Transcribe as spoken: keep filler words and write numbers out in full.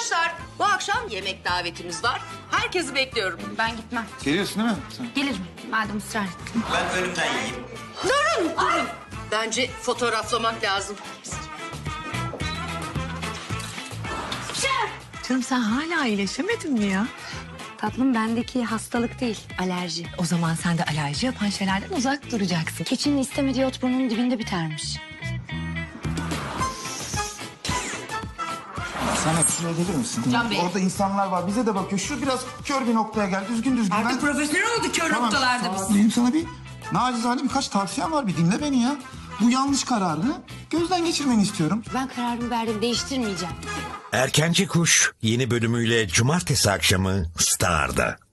Arkadaşlar bu akşam yemek davetimiz var. Herkesi bekliyorum. Ben gitmem. Geliyorsun değil mi? Sen. Gelirim. Madem ısrar ettin. Ben önümden yiyeyim. Durun, durun. Bence fotoğraflamak lazım. Canım sen hala iyileşemedin mi ya? Tatlım bendeki hastalık değil, alerji. O zaman sen de alerji yapan şeylerden uzak duracaksın. Keçinin istemediği ot burnunun dibinde bitermiş. Sen hep şuraya gelir misin? Can Bey. Orada insanlar var. Bize de bakıyor. Şu biraz kör bir noktaya gel. Düzgün düzgün. Artık profesyonel olduk kör noktalarda sağ ol. biz. Benim sana bir nacizane birkaç tavsiyem var. Bir dinle beni ya. Bu yanlış kararını gözden geçirmeni istiyorum. Ben kararımı verdim, değiştirmeyeceğim. Erkenci Kuş yeni bölümüyle cumartesi akşamı Star'da.